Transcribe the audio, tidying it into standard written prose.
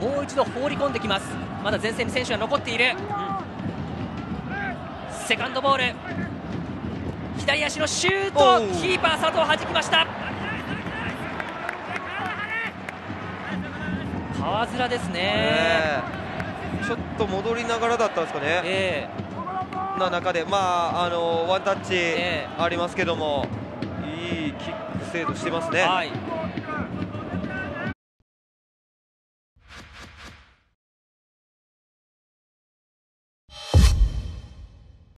もう一度放り込んできます。まだ前線に選手が残っている、セカンドボール、左足のシュート、キーパー佐藤弾きました。川面ですね、 ちょっと戻りながらだったんですかね、な中で、ワンタッチありますけども、いいキック精度してますね。